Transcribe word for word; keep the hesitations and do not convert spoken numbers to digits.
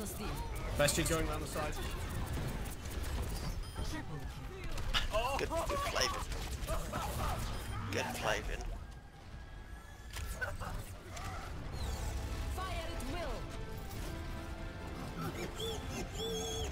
Bastion going around the side. Good, good play, Vin. Good play, Vin. Fire at will.